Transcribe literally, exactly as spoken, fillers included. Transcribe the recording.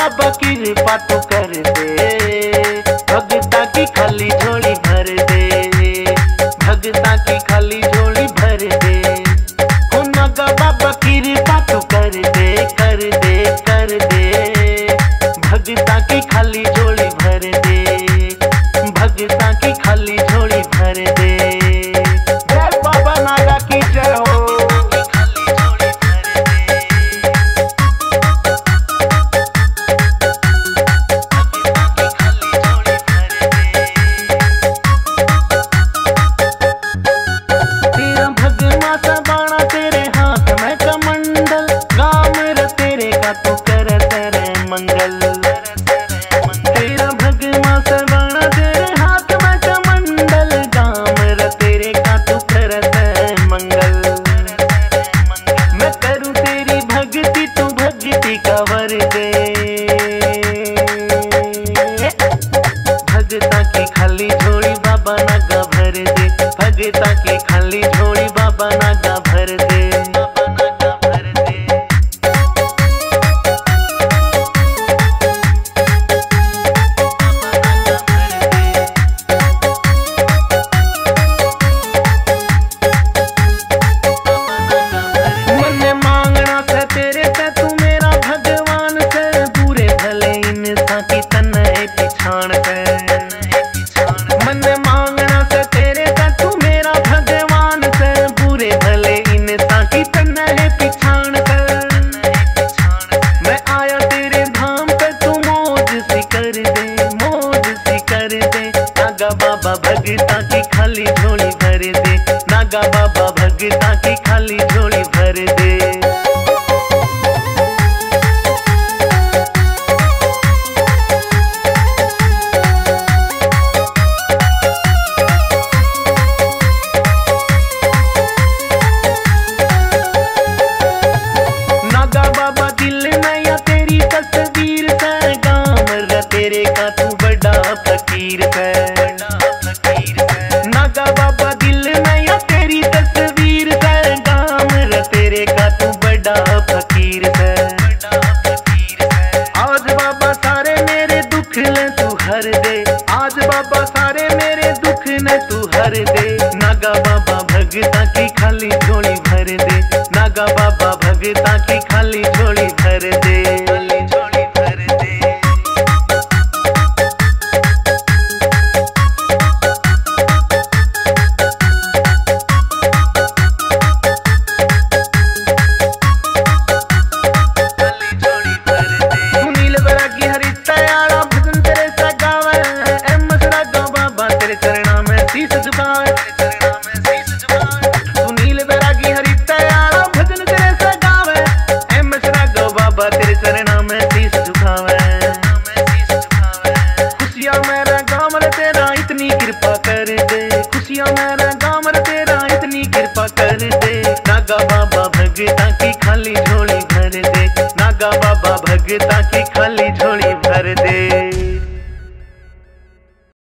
बाबा कृपा तू कर दे, भगता की खाली झोली भर दे, भगता की खाली झोली भर दे। हो नागा बाबा कृपा तू कर दे, कर दे कर दे, भगता की खाली झोली भर दे, भगता की खाली झोली भर दे। जय बाबा नागा की जय हो। भगता की खाली झोली बाबा नागा भर दे, भगता की खाली झोली बाबा नागा भर दे, बाबा नागा भर दे। मन मांगना से तेरे से तू मेरा भगवान से, बुरे भले इंसान की तन है पिछाड़ से। मन मांगना से तेरे से तू मेरा भगवान से, बुरे भले इंसान की तन है पिछाड़ से। मैं आया तेरे धाम पे तू मौज सी कर दे, मौज सी कर दे। नागा बाबा भगता की खाली झोली भर दे, नागा बाबा भगता की खाली झोली भर दे। तेरे का तू बड़ा फकीर है, नागा बाबा दिल में या तेरी तस्वीर है, गाम रे तेरे का तू बड़ा फकीर है। आज बाबा सारे मेरे दुख ने तू हर दे, आज बाबा सारे मेरे दुख ने तू हर दे। नागा बाबा भगता की खाली झोली भर दे, नागा बाबा भगता की खाली झोली भर दे। कृपा कर दे, खुशियाँ मेरा गाँव तेरा इतनी कृपा कर दे। नागा बाबा भगता की खाली झोली भर दे, नागा बाबा भगता की खाली झोली